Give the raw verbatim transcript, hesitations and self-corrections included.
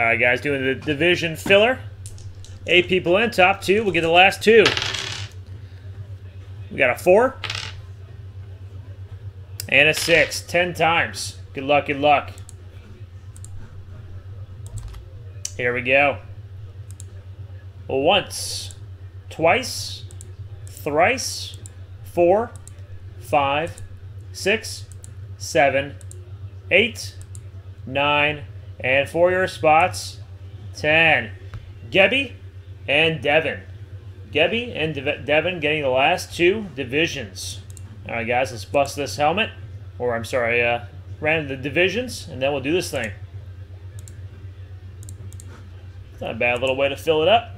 right, guys, doing the division filler. Eight people in, top two. We'll get the last two. We got a four. And a six. Ten times. Good luck, good luck. Here we go. Once. Twice. Thrice. Four. Five. Six. Seven. Eight. Nine. And for your spots, ten. Gebby and Devin. Gebby and De Devin getting the last two divisions. All right, guys, let's bust this helmet. Or, I'm sorry, uh, random the divisions, and then we'll do this thing. It's not a bad little way to fill it up.